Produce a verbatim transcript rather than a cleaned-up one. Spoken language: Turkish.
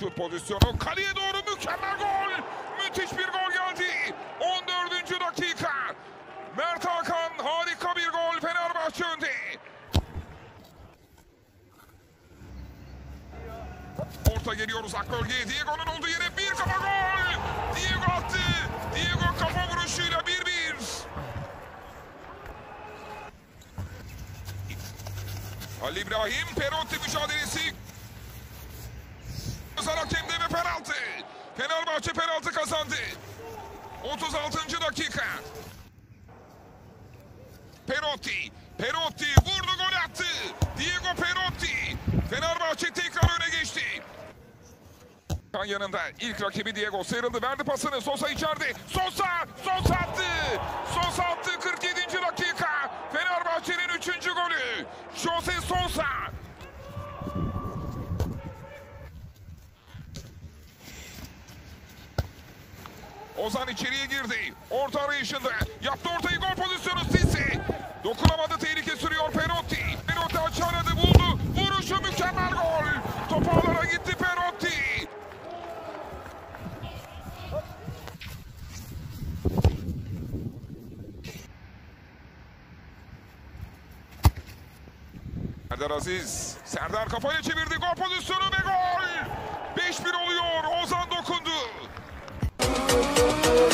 Şut pozisyonu kaleye doğru mükemmel gol. Müthiş bir gol geldi. on dördüncü dakika. Mert Hakan harika bir gol, Fenerbahçe önde. Orta geliyor uzak bölgeye. Diego'nun olduğu yere bir kafa gol. Diego attı. Diego kafa vuruşuyla bir bir. Ali İbrahim, Perotti mücadelesi. Hakemde ve penaltı. Fenerbahçe penaltı kazandı. otuz altıncı dakika. Perotti. Perotti vurdu, gol attı. Diego Perotti. Fenerbahçe tekrar öne geçti. Kan yanında ilk rakibi Diego sıyrıldı. Verdi pasını. Sosa içeride. Sosa. Sosa attı. Sosa attı. kırk yedinci dakika. Fenerbahçe'nin üçüncü golü. Jose Sosa. Ozan içeriye girdi. Orta arayışında. Yaptı ortayı, gol pozisyonu Sisi. Dokunamadı, tehlike sürüyor Perotti. Perotti açı aradı, buldu. Vuruşu mükemmel gol. Top ağlara gitti Perotti. Serdar Aziz. Serdar kafayla çevirdi, gol pozisyonu ve gol. beş bir oluyor. Ozan dokundu.